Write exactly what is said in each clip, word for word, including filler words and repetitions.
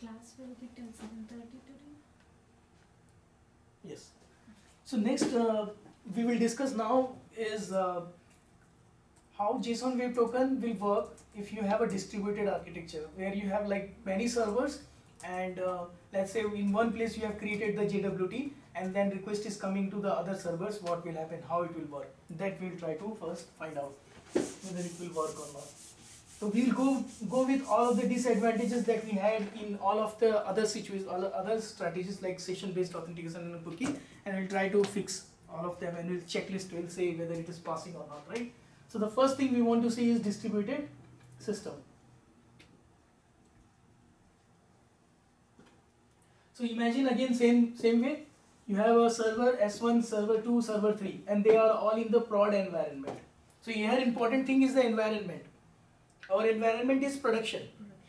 class will be till seven thirty today? Yes. So next uh, we will discuss now is uh, how JSON Web Token will work if you have a distributed architecture where you have like many servers, and uh, let's say in one place you have created the J W T and then request is coming to the other servers. What will happen, how it will work, that we'll try to first find out whether it will work or not. So we'll go go with all of the disadvantages that we had in all of the other situations, all the other strategies like session based authentication and cookie, and we'll try to fix all of them, and we'll checklist, we'll say whether it is passing or not, right? So the first thing we want to see is distributed system. So imagine again same same way, you have a server S one, server two, server three, and they are all in the prod environment. So here important thing is the environment. Our environment is production,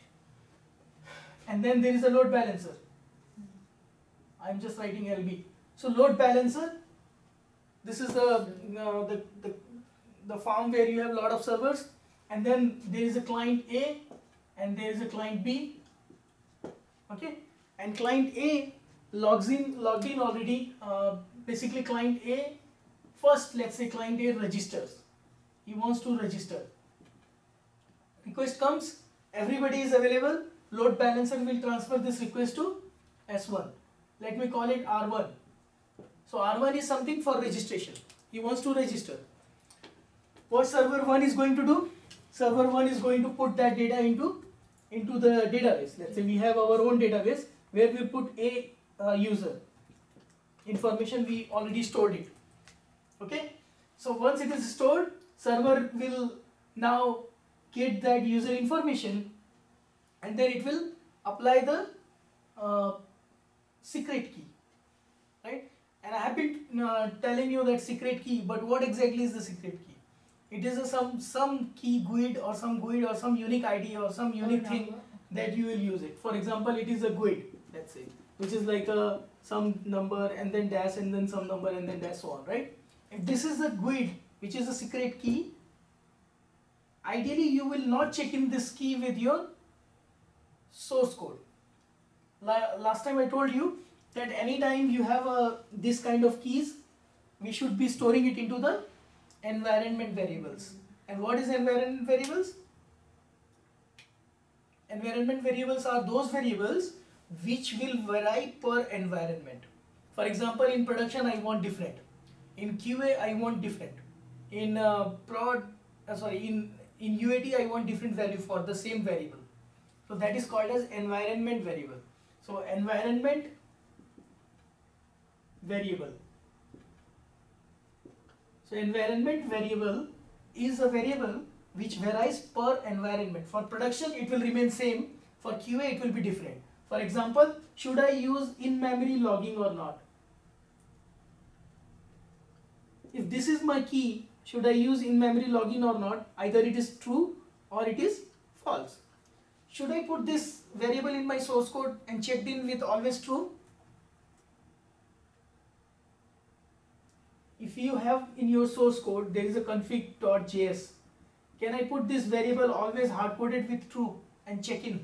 and then there is a load balancer. I'm just writing L B. So load balancer, this is the uh, the, the the farm where you have a lot of servers, and then there is a client A and there is a client B. Okay, and client A logs in logged in already. Uh, basically, client A first, let's say client A registers. He wants to register. Request comes, everybody is available, load balancer will transfer this request to S one. Let me call it R one. So R one is something for registration. He wants to register. What server one is going to do? Server one is going to put that data into, into the database. Let's say we have our own database where we put a uh, user. Information we already stored it. Okay? So once it is stored, server will now get that user information, and then it will apply the uh, secret key, right? And I have been uh, telling you that secret key, but what exactly is the secret key? It is a some some key G U I D or some G U I D or some unique I D or some unique oh, thing that you will use it. For example, it is a G U I D, let's say, which is like a some number and then dash and then some number and then dash, so on, right? If this is the G U I D, which is a secret key, ideally you will not check in this key with your source code. La last time I told you that anytime you have a this kind of keys, we should be storing it into the environment variables. And what is environment variables? Environment variables are those variables which will vary per environment. For example, in production I want different, in Q A I want different, in uh, prod uh, sorry in In U A T I want different value for the same variable. So that is called as environment variable. So environment variable. So environment variable is a variable which varies per environment. For production it will remain same. For Q A it will be different. For example, should I use in-memory logging or not? If this is my key, should I use in-memory login or not? Either it is true or it is false. Should I put this variable in my source code and checked in with always true? If you have in your source code, there is a config dot J S. Can I put this variable always hard-coded with true and check in?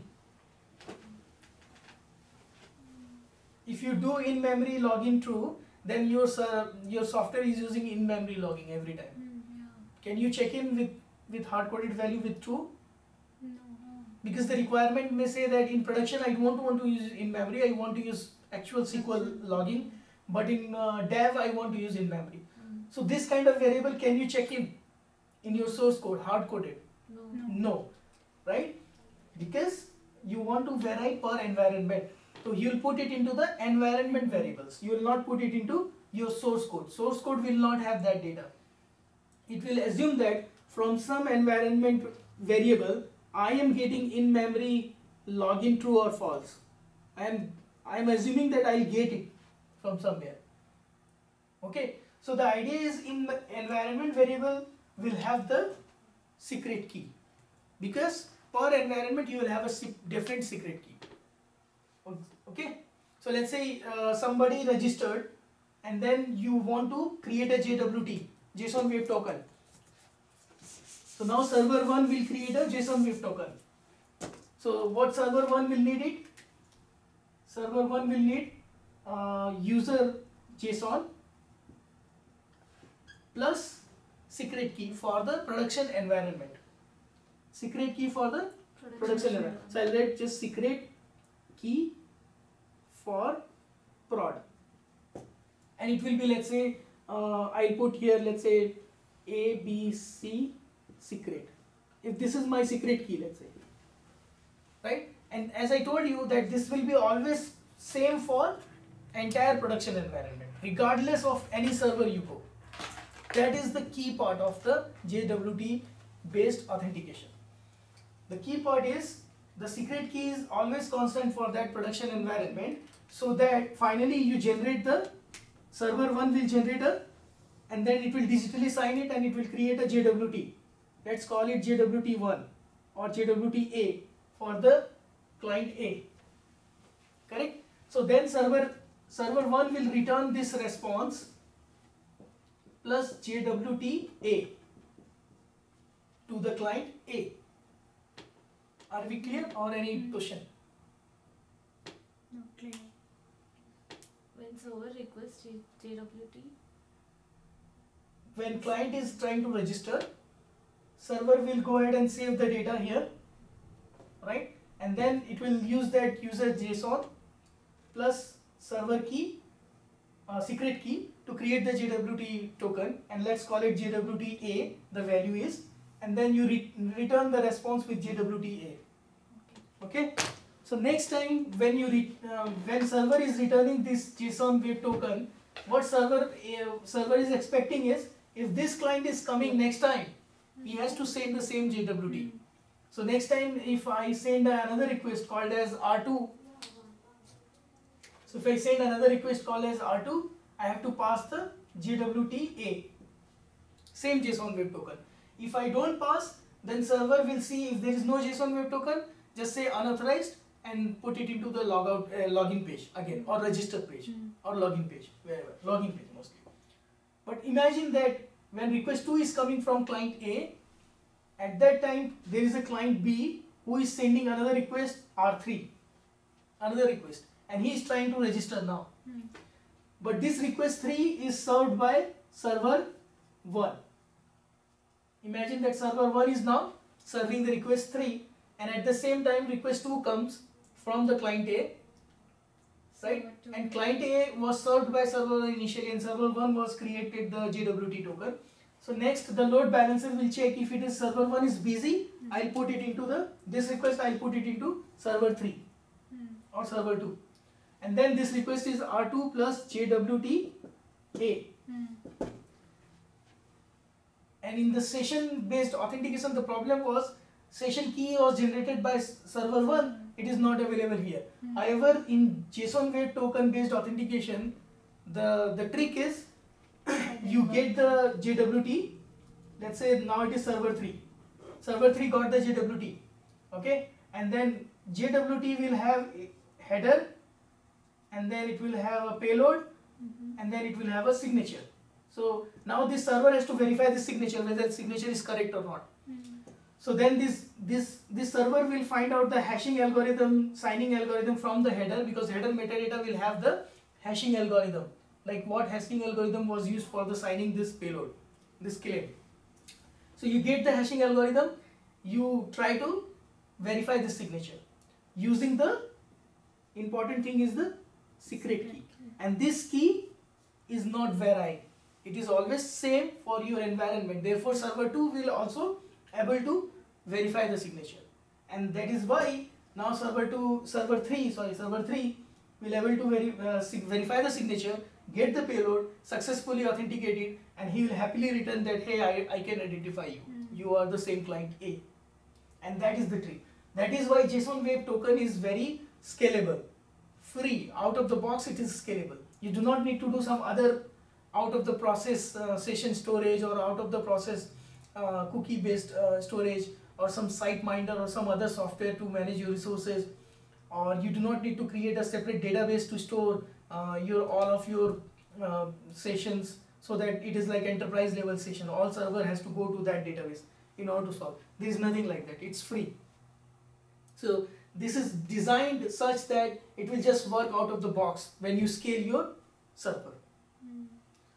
If you do in-memory login true, then your, uh, your software is using in-memory logging every time. Can you check in with, with hard-coded value with true? No. Because the requirement may say that in production I don't want to use in memory, I want to use actual S Q L logging, but in uh, dev I want to use in memory. Mm. So this kind of variable, can you check in in your source code, hard-coded? No. No. No, right? Because you want to vary per environment. So you will put it into the environment variables. You will not put it into your source code. Source code will not have that data. It will assume that from some environment variable I am getting in memory login true or false, and I am assuming that I'll get it from somewhere. Okay, so the idea is in environment variable will have the secret key, because per environment you will have a different secret key. Okay, so let's say uh, somebody registered and then you want to create a J W T, JSON Web Token. So now server one will create a JSON Web Token. So what server one will need it? server one will need uh, user JSON plus secret key for the production environment. Secret key for the production, production environment. So I'll write just secret key for prod, and it will be, let's say, uh, I'll put here, let's say, A B C secret. If this is my secret key, let's say, right? And as I told you that this will be always same for entire production environment, regardless of any server you go. That is the key part of the J W T based authentication. The key part is the secret key is always constant for that production environment, so that finally you generate the server one will generate a, and then it will digitally sign it and it will create a J W T. Let's call it J W T one or J W T A for the client A. Correct? So then server server one will return this response plus J W T A to the client A. Are we clear, or any question? No, clear. When server requests J W T, when client is trying to register, server will go ahead and save the data here, right? And then it will use that user JSON plus server key, uh, secret key to create the J W T token, and let's call it J W T A, the value is, and then you re return the response with J W T A. Okay? So next time when you re uh, when server is returning this JSON web token, what server uh, server is expecting is, if this client is coming next time, he has to send the same J W T. So next time if I send another request called as R two, so if I send another request called as R two, I have to pass the J W T A, same JSON web token. If I don't pass, then server will see if there is no JSON web token, just say unauthorized and put it into the logout uh, login page again, or register page, mm. or login page, wherever, login page mostly. But imagine that when request two is coming from client A, at that time there is a client B who is sending another request R three, another request, and he is trying to register now. Mm. But this request three is served by server one. Imagine that server one is now serving the request three, and at the same time request two comes from the client A, right? And client A was served by server one initially, and server one was created the J W T token. So next the load balancer will check if it is server one is busy, mm-hmm. I'll put it into the, this request I'll put it into server three, mm. or server two. And then this request is R two plus J W T A. Mm. And in the session based authentication, the problem was session key was generated by server one, it is not available here. Mm. However, in JSON web token based authentication, the, the trick is you get the J W T, let's say now it is server three. Server three got the J W T, okay? And then J W T will have a header, and then it will have a payload, mm-hmm. and then it will have a signature. So now this server has to verify the signature, whether the signature is correct or not. Mm-hmm. So then this, this, this server will find out the hashing algorithm, signing algorithm from the header, because header metadata will have the hashing algorithm, like what hashing algorithm was used for the signing this payload, this claim. So you get the hashing algorithm, you try to verify the signature using the important thing is the secret key, and this key is not varied. It is always same for your environment. Therefore, server two will also able to verify the signature, and that is why now server two, server three, sorry, server three will able to veri uh, verify the signature, get the payload, successfully authenticate it, and he will happily return that, hey, I, I can identify you. Mm. You are the same client A, and that is the trick. That is why JSON web token is very scalable, free, out of the box. It is scalable. You do not need to do some other out of the process uh, session storage, or out of the process uh, cookie based uh, storage, or some SiteMinder or some other software to manage your resources, or you do not need to create a separate database to store uh, your all of your uh, sessions, so that it is like enterprise level session. All server has to go to that database in order to solve. There is nothing like that. It's free. So this is designed such that it will just work out of the box when you scale your server. Mm.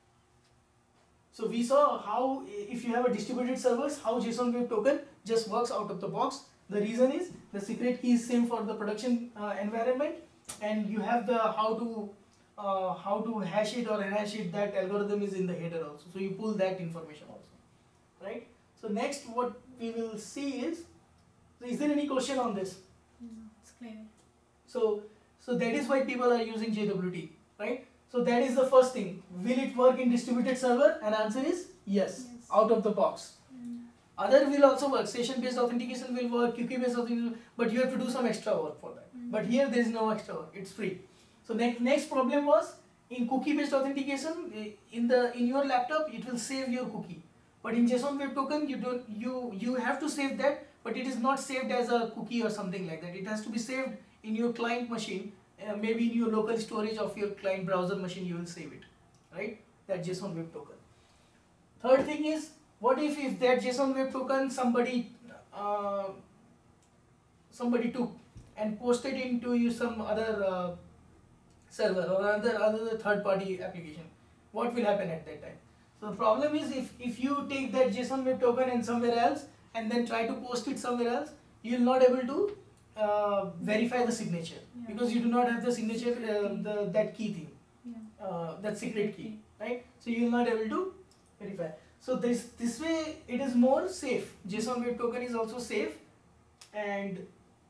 So we saw how if you have a distributed servers, how JSON Web Token just works out of the box. The reason is the secret key is same for the production uh, environment, and you have the how to uh, how to hash it or hash it, that algorithm is in the header also. So you pull that information also, right? So next what we will see is, so is there any question on this? No, it's clear. So so that is why people are using J W T, right? So that is the first thing. Will it work in distributed server? And answer is yes, Yes. out of the box. Mm. Other will also work. Session based authentication will work, cookie based authentication, but you have to do some extra work for that. Mm. But here there is no extra work. It's free. So next next problem was in cookie based authentication. In the in your laptop it will save your cookie, but in JSON Web Token you don't you you have to save that, but it is not saved as a cookie or something like that. It has to be saved in your client machine. Uh, maybe in your local storage of your client browser machine you will save it, right? That JSON Web Token. Third thing is, what if if that JSON Web Token somebody uh, somebody took and posted into you some other uh, server or other other third party application? What will happen at that time? So the problem is, if if you take that JSON Web Token and somewhere else and then try to post it somewhere else, you will not able to uh, verify the signature, Yeah. because you do not have the signature, uh, the that key thing, Yeah. uh, that secret key, right? So you will not able to verify. So this this way it is more safe. JSON Web Token is also safe, and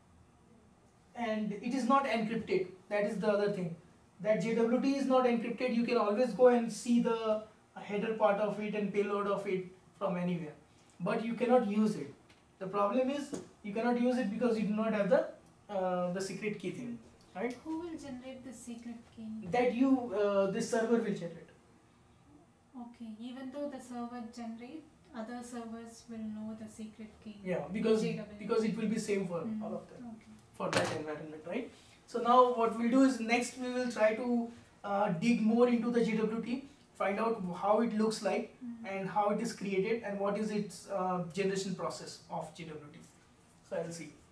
and it is not encrypted. That is the other thing. That J W T is not encrypted. You can always go and see the header part of it and payload of it from anywhere, but you cannot use it. The problem is you cannot use it because you do not have the uh, the secret key thing, right? Who will generate the secret key? That you uh, this server will generate. Okay, even though the server generate, other servers will know the secret key. Yeah, because J W T. because it will be same for Mm. all of them, Okay. for that environment, right? So now what we'll do is, next we will try to uh, dig more into the J W T, find out how it looks like Mm. and how it is created and what is its uh, generation process of J W T. So I'll see.